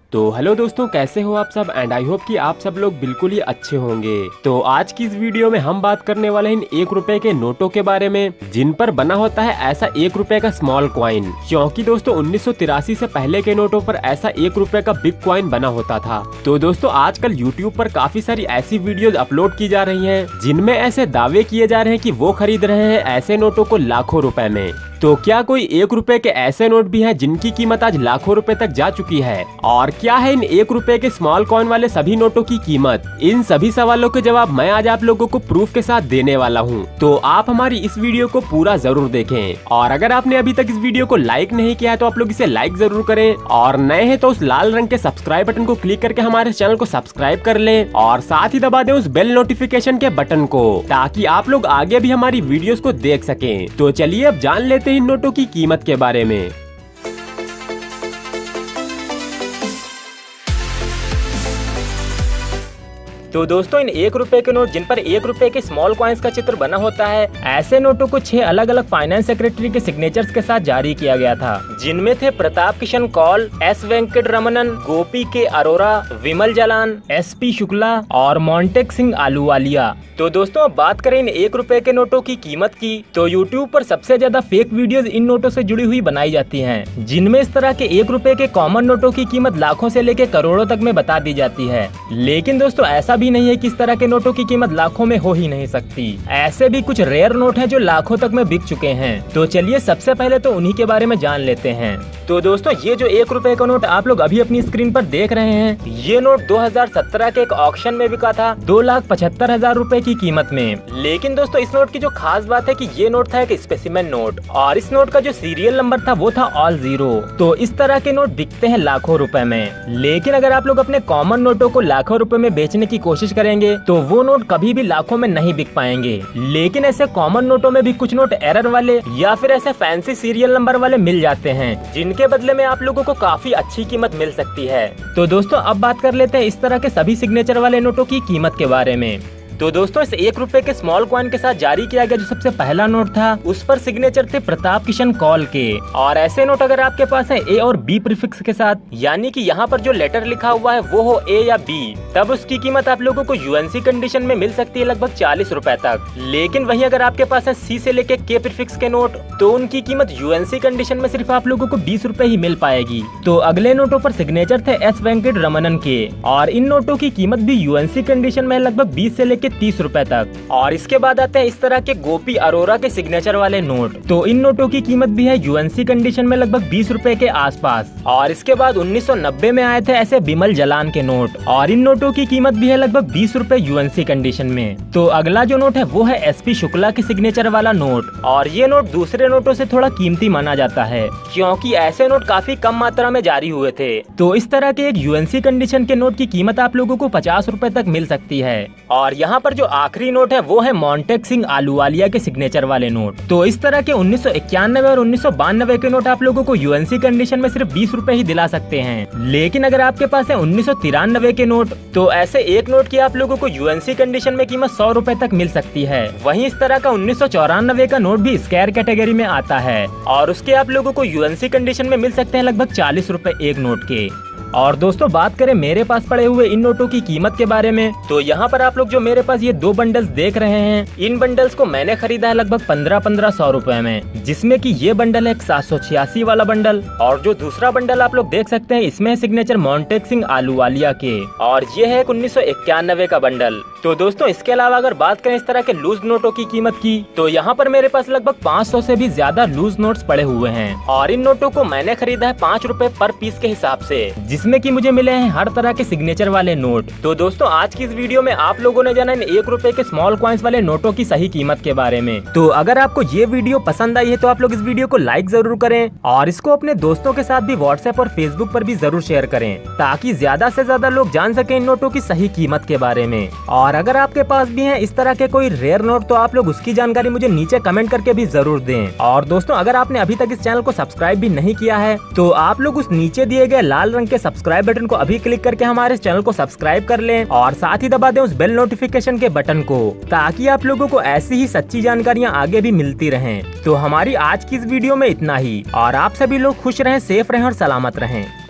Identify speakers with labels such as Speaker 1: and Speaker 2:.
Speaker 1: तो हेलो दोस्तों, कैसे हो आप सब। एंड आई होप कि आप सब लोग बिल्कुल ही अच्छे होंगे। तो आज की इस वीडियो में हम बात करने वाले हैं इन 1 रुपए के नोटों के बारे में, जिन पर बना होता है ऐसा 1 रुपए का स्मॉल कॉइन। क्योंकि दोस्तों 1983 से पहले के नोटों पर ऐसा 1 रुपए का बिग कॉइन बना होता था। तो दोस्तों आजकल यूट्यूब पर काफी सारी ऐसी वीडियोज अपलोड की जा रही है जिनमें ऐसे दावे किए जा रहे हैं कि वो खरीद रहे हैं ऐसे नोटों को लाखों रुपए में। तो क्या कोई 1 रुपए के ऐसे नोट भी हैं जिनकी कीमत आज लाखों रुपए तक जा चुकी है? और क्या है इन 1 रुपए के स्मॉल कॉइन वाले सभी नोटों की कीमत? इन सभी सवालों के जवाब मैं आज आप लोगों को प्रूफ के साथ देने वाला हूँ। तो आप हमारी इस वीडियो को पूरा जरूर देखें। और अगर आपने अभी तक इस वीडियो को लाइक नहीं किया है तो आप लोग इसे लाइक जरूर करें, और नए हैं तो उस लाल रंग के सब्सक्राइब बटन को क्लिक करके हमारे चैनल को सब्सक्राइब कर लें, और साथ ही दबा दें उस बेल नोटिफिकेशन के बटन को, ताकि आप लोग आगे भी हमारी वीडियोस को देख सकें। तो चलिए अब जान लेते हैं इन नोटों की कीमत के बारे में।
Speaker 2: तो दोस्तों इन 1 रुपए के नोट जिन पर 1 रुपए के स्मॉल कॉइन्स का चित्र बना होता है, ऐसे नोटों को 6 अलग अलग फाइनेंस सेक्रेटरी के सिग्नेचर्स के साथ जारी किया गया था, जिनमें थे प्रताप किशन कौल, एस वेंकट रमनन, गोपी के अरोरा, विमल जालान, SP शुक्ला और मोंटेक सिंह आलूवालिया। तो दोस्तों अब बात करें इन 1 रुपए के नोटों की कीमत की, तो यूट्यूब पर सबसे ज्यादा फेक वीडियोस इन नोटों से जुड़ी हुई बनाई जाती हैं, जिनमें इस तरह के 1 रुपए के कॉमन नोटों की कीमत लाखों से लेकर करोड़ों तक में बता दी जाती है। लेकिन दोस्तों ऐसा भी नहीं है कि इस तरह के नोटों की कीमत लाखों में हो ही नहीं सकती। ऐसे भी कुछ रेयर नोट हैं जो लाखों तक में बिक चुके हैं। तो चलिए सबसे पहले तो उन्हीं के बारे में जान लेते हैं। तो दोस्तों ये जो 1 रुपए का नोट आप लोग अभी अपनी स्क्रीन पर देख रहे हैं, ये नोट 2017 के एक ऑक्शन में बिका था 2,75,000 रुपए की कीमत में। लेकिन दोस्तों इस नोट की जो खास बात है कि ये नोट था एक स्पेसिमेन नोट, और इस नोट का जो सीरियल नंबर था वो था ऑल 0। तो इस तरह के नोट बिकते हैं लाखों रुपए में। लेकिन अगर आप लोग अपने कॉमन नोटों को लाखों रुपए में बेचने की कोशिश करेंगे तो वो नोट कभी भी लाखों में नहीं बिक पाएंगे। लेकिन ऐसे कॉमन नोटों में भी कुछ नोट एरर वाले या फिर ऐसे फैंसी सीरियल नंबर वाले मिल जाते हैं, जिनके बदले में आप लोगों को काफी अच्छी कीमत मिल सकती है। तो दोस्तों अब बात कर लेते हैं इस तरह के सभी सिग्नेचर वाले नोटों की कीमत के बारे में। तो दोस्तों इस 1 रुपए के स्मॉल कॉइन के साथ जारी किया गया जो सबसे पहला नोट था, उस पर सिग्नेचर थे प्रताप किशन कौल के। और ऐसे नोट अगर आपके पास है A और B प्रीफिक्स के साथ, यानी कि यहाँ पर जो लेटर लिखा हुआ है वो हो A या B, तब उसकी कीमत आप लोगों को UNC कंडीशन में मिल सकती है लगभग 40 रुपए तक। लेकिन वहीं अगर आपके पास है C से लेके K प्रीफिक्स के नोट, तो उनकी कीमत UNC कंडीशन में सिर्फ आप लोगों को 20 रुपए ही मिल पाएगी। तो अगले नोटों पर सिग्नेचर थे S वेंकट रमनन के, और इन नोटों की कीमत भी UNC कंडीशन में लगभग 20 से लेके 30 रुपए तक। और इसके बाद आते हैं इस तरह के गोपी अरोरा के सिग्नेचर वाले नोट, तो इन नोटों की कीमत भी है UNC कंडीशन में लगभग 20 रुपए के आसपास। और इसके बाद 1990 में आए थे ऐसे विमल जालान के नोट, और इन नोटों की कीमत भी है लगभग 20 रुपए UNC कंडीशन में। तो अगला जो नोट है वो है SP शुक्ला के सिग्नेचर वाला नोट, और ये नोट दूसरे नोटों से थोड़ा कीमती माना जाता है, क्योंकि ऐसे नोट काफी कम मात्रा में जारी हुए थे। तो इस तरह के एक UNC कंडीशन के नोट की कीमत आप लोगों को 50 रुपए तक मिल सकती है। और यहाँ पर जो आखिरी नोट है वो है मोंटेक सिंह आलूवालिया के सिग्नेचर वाले नोट। तो इस तरह के 1991 और 1992 के नोट आप लोगों को UNC कंडीशन में सिर्फ 20 रुपए ही दिला सकते हैं। लेकिन अगर आपके पास है 1993 के नोट, तो ऐसे एक नोट की आप लोगों को UNC कंडीशन में कीमत 100 रुपए तक मिल सकती है। वहीं इस तरह का 1994 का नोट भी स्केयर कैटेगरी में आता है, और उसके आप लोगों को UNC कंडीशन में मिल सकते हैं लगभग 40 रुपए एक नोट के। और दोस्तों बात करें मेरे पास पड़े हुए इन नोटों की कीमत के बारे में, तो यहाँ पर आप लोग जो मेरे पास ये 2 बंडल्स देख रहे हैं, इन बंडल्स को मैंने खरीदा है लगभग 1500 रुपए में, जिसमें कि ये बंडल है 786 वाला बंडल, और जो दूसरा बंडल आप लोग देख सकते हैं इसमें सिग्नेचर मोंटेक सिंह आलूवालिया के, और ये है 1991 का बंडल। तो दोस्तों इसके अलावा अगर बात करें इस तरह के लूज नोटों की कीमत की, तो यहाँ पर मेरे पास लगभग 500 से भी ज्यादा लूज नोट्स पड़े हुए हैं, और इन नोटों को मैंने खरीदा है 5 रुपए पर पीस के हिसाब से, जिसमें कि मुझे मिले हैं हर तरह के सिग्नेचर वाले नोट। तो दोस्तों आज की इस वीडियो में आप लोगों ने जाना इन 1 रुपए के स्मॉल कॉइन्स वाले नोटों की सही कीमत के बारे में। तो अगर आपको ये वीडियो पसंद आई है तो आप लोग इस वीडियो को लाइक जरूर करें, और इसको अपने दोस्तों के साथ भी व्हाट्सएप और फेसबुक पर भी जरूर शेयर करें, ताकि ज्यादा से ज्यादा लोग जान सके इन नोटों की सही कीमत के बारे में। और अगर आपके पास भी है इस तरह के कोई रेयर नोट, तो आप लोग उसकी जानकारी मुझे नीचे कमेंट करके भी जरूर दें। और दोस्तों अगर आपने अभी तक इस चैनल को सब्सक्राइब भी नहीं किया है, तो आप लोग उस नीचे दिए गए लाल रंग के सब्सक्राइब बटन को अभी क्लिक करके हमारे चैनल को सब्सक्राइब कर लें, और साथ ही दबा दें उस बेल नोटिफिकेशन के बटन को, ताकि आप लोगों को ऐसी ही सच्ची जानकारियां आगे भी मिलती रहें। तो हमारी आज की इस वीडियो में इतना ही, और आप सभी लोग खुश रहें, सेफ रहें और सलामत रहें।